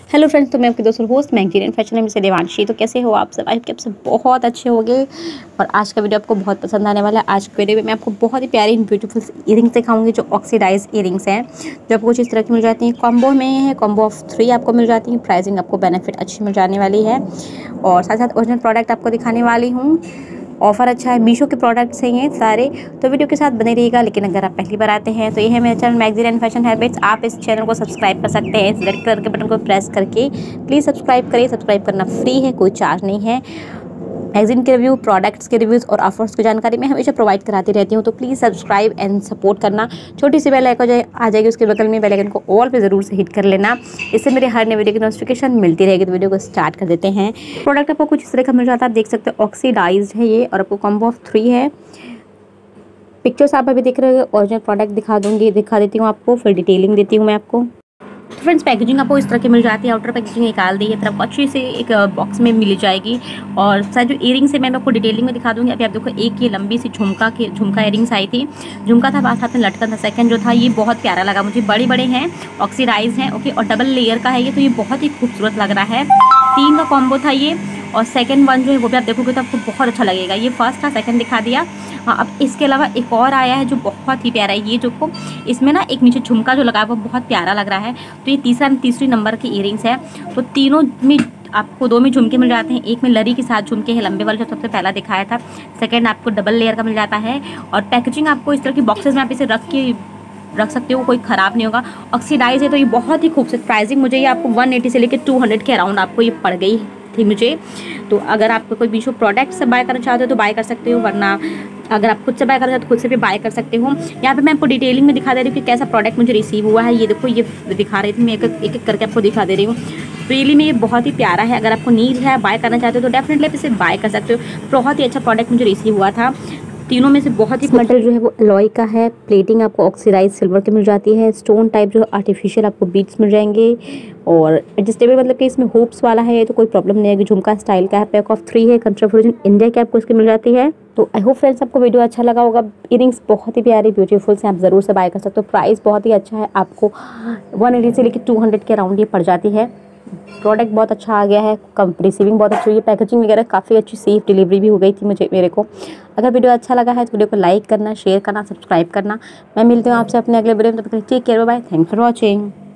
Hello friends, तो मैं आपकी दोस्त और होस्ट मैगजीनियन फैशन में से देवांशी। तो कैसे हो आप सब? आई होप आप सब बहुत अच्छे होंगे और आज का वीडियो आपको बहुत पसंद आने वाला है। आज के वीडियो में मैं आपको बहुत ही प्यारी ब्यूटीफुल इयरिंग्स दिखाऊंगी जो ऑक्सीडाइज इयरिंग्स हैं, जो आपको कुछ इस तरह की मिल जाती हैं। कॉम्बो में है, कॉम्बो ऑफ 3 आपको मिल जाती है। प्राइसिंग आपको बेनिफिट अच्छी मिल जाने वाली है और साथ साथ ओरिजिनल प्रोडक्ट आपको दिखाने वाली हूँ। ऑफर अच्छा है, मीशो के प्रोडक्ट्स हैं ये सारे, तो वीडियो के साथ बने रहिएगा। लेकिन अगर आप पहली बार आते हैं तो ये है मेरा चैनल मैगजीनियन फैशन हैबिट्स। आप इस चैनल को सब्सक्राइब कर सकते हैं, इस रेड कलर के बटन को प्रेस करके प्लीज़ सब्सक्राइब करिए। सब्सक्राइब करना फ्री है, कोई चार्ज नहीं है। मैगजीन के रिव्यू, प्रोडक्ट्स के रिव्यूज़ और ऑफर्स की जानकारी मैं हमेशा प्रोवाइड कराती रहती हूँ, तो प्लीज़ सब्सक्राइब एंड सपोर्ट करना। छोटी सी बेल आइकन आ जाएगी, उसके बगल में बेल आइकन को ऑल पे ज़रूर से हिट कर लेना, इससे मेरे हर नए वीडियो की नोटिफिकेशन मिलती रहेगी। तो वीडियो को स्टार्ट कर देते हैं। प्रोडक्ट आपको कुछ इस तरह का मिल जाता है, आप देख सकते हो ऑक्सीडाइज्ड है ये और आपको कॉम्बो ऑफ 3 है। पिक्चर्स आप अभी देख रहे हो, ओरिजिनल प्रोडक्ट दिखा देती हूँ आपको, फिर डिटेलिंग देती हूँ मैं आपको। तो फ्रेंड्स, पैकेजिंग आपको इस तरह की मिल जाती है। आउटर पैकेजिंग निकाल दी है, फिर आपको अच्छी से एक बॉक्स में मिल जाएगी। और साथ जो इयरिंग्स है मैं आपको डिटेलिंग में दिखा दूंगी। अभी आप देखो, एक ये लंबी सी झुमका इयरिंग्स आई थी, झुमका था, साथ में लटकन था। सेकंड जो था ये बहुत प्यारा लगा मुझे, बड़े हैं, ऑक्सीडाइज हैं, ओके, और डबल लेयर का है ये, तो ये बहुत ही खूबसूरत लग रहा है। 3 का कॉम्बो था ये और सेकंड वन जो है वो भी आप देखोगे तो आपको बहुत अच्छा लगेगा। ये फर्स्ट था, सेकंड दिखा दिया। हाँ, अब इसके अलावा एक और आया है जो बहुत ही प्यारा है। ये जो को इसमें ना एक नीचे झुमका जो लगा है वो बहुत प्यारा लग रहा है। तो ये तीसरी नंबर की इयरिंग्स है। तो तीनों में आपको 2 में झुमके मिल जाते हैं, एक में लरी के साथ झुमके हैं, लंबे वाले जो सबसे पहला दिखाया था। सेकंड आपको डबल लेयर का मिल जाता है और पैकेजिंग आपको इस तरह की बॉक्सेस में आप इसे रख सकते हो, कोई ख़राब नहीं होगा। ऑक्सीडाइज है तो ये बहुत ही खूबसूरत। प्राइसिंग मुझे ये आपको 180 से लेकर 200 के अराउंड आपको ये पड़ गई थी मुझे। तो अगर आपको कोई मीशो प्रोडक्ट से बाय करना चाहते हो तो बाय कर सकते हो, वरना अगर आप खुद से बाय करना चाहते हो तो खुद से भी बाय कर सकते हो। यहाँ पे मैं आपको डिटेलिंग में दिखा दे रही हूँ कि कैसा प्रोडक्ट मुझे रिसीव हुआ है। ये देखो, ये दिखा रही थी मैं, एक करके आपको दिखा दे रही हूँ। रियली में ये बहुत ही प्यारा है। अगर आपको नीड है, बाय करना चाहते हो तो डेफिनेटली आप इसे बाय कर सकते हो। बहुत ही अच्छा प्रोडक्ट मुझे रिसीव हुआ था। तीनों में से बहुत ही मेटल जो है वो अलॉय का है। प्लेटिंग आपको ऑक्सीडाइज सिल्वर की मिल जाती है। स्टोन टाइप जो आर्टिफिशियल आपको बीट्स मिल जाएंगे और एडजस्टेबल, मतलब कि इसमें होप्स वाला है तो कोई प्रॉब्लम नहीं है। झुमका स्टाइल का है, पैक ऑफ 3 है, कंट्री ऑफ ओरिजिन इंडिया की आपको इसकी मिल जाती है। तो आई होप फ्रेंड्स आपको वीडियो अच्छा लगा होगा। इयरिंग्स बहुत ही प्यारी ब्यूटीफुल से, आप ज़रूर से बाय कर सकते हो। प्राइस बहुत ही अच्छा है, आपको 180 से लेकर 200 के अराउंड ये पड़ जाती है। प्रोडक्ट बहुत अच्छा आ गया है, रिसीविंग बहुत अच्छी हुई है, पैकेजिंग वगैरह काफ़ी अच्छी, सेफ डिलीवरी भी हो गई थी मेरे को। अगर वीडियो अच्छा लगा है तो वीडियो को लाइक करना, शेयर करना, सब्सक्राइब करना। मैं मिलती हूँ आपसे अपने अगले वीडियो में, तब तक take care, bye, thanks for watching.